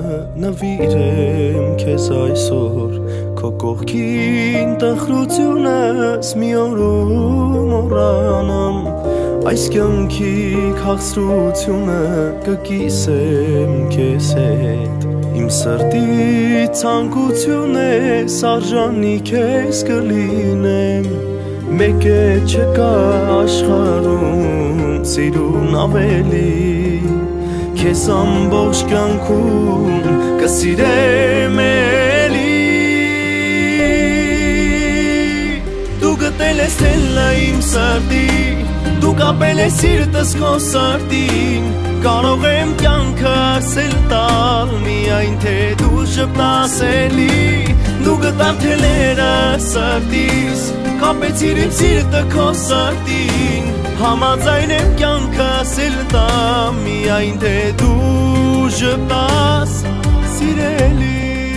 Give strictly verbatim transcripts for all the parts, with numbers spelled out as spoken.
նվիրեմ քեզ այսօր Քո կողքին տխրությունս մի օրում մոռանամ Այս կյանքի քաղցրությունը կկիսեմ քեզ հետ Իմ սրտի ցանկություն է սարժանի քեզ կլինեմ Մեկ է չկա աշխարհում սիրուն ավելի Քեզ ամբողջ կյանքում կսիրեմ էլի Դու գտել ես թելը իմ սրտի Դու կապել ես սիրտս քո սրտին Կարող եմ կյանքը ասել տալ Միայն թե դու շպտաս էլի Դու գտար թելերը սրտիս Կապեցիր իմ սիրտը քո սրտին Համաձայն եմ կյանքը ասել տալ Միայն թե դու շպտաս սիրելի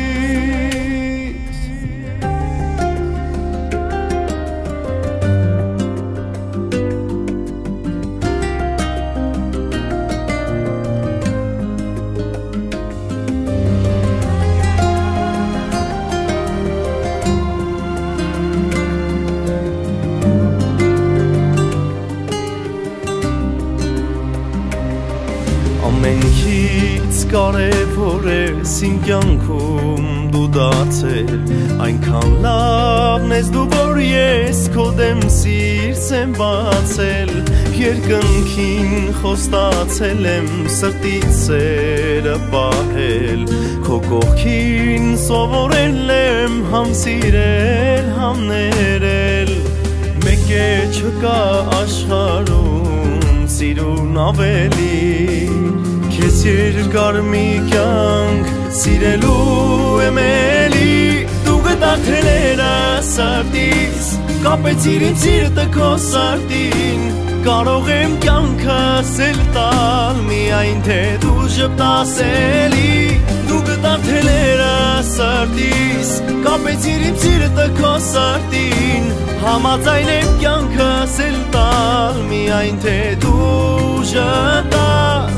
Ամենքից կարևոր ես իմ կյանքում դու դարձել Այնքան լավն ես դու որ ես քո դեմ սիրս եմ բացել Երկնքին խոստացել եմ սրտից սերը պահել Քո կողքին սովորել եմ համ սիրել համ ներել Մեկ է չկա աշխարհում սիրուն ավելի Քեզ երկար մի կյանք սիրելու եմ էլի Դու գտար թելերը սրտիս Կապեցիր իմ սիրտը քո սրտին Կարող եմ կյանքը ասել տալ Միայն թե դու շպտաս էլի Դու գտար թելերը սրտիս Կապեցիր իմ սիրտը քո սրտին Համաձայն եմ կյանքը ասել տալ Միայն թե դու շպտաս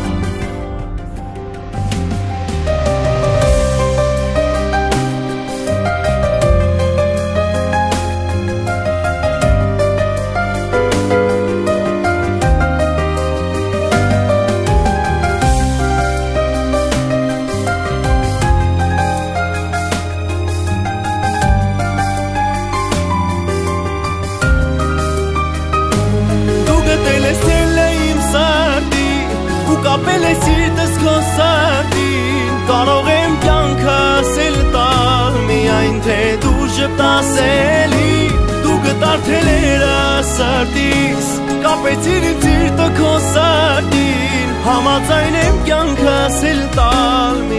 Կապել ես սիրտս քո սրտին Կարող եմ կյանքը ասել տալ Միայն թե դու շպտաս էլի Դու գտար թելերը սրտիս Կապեցիր իմ սիրտը քո սրտին Համաձայն եմ կյանքը ասել տալ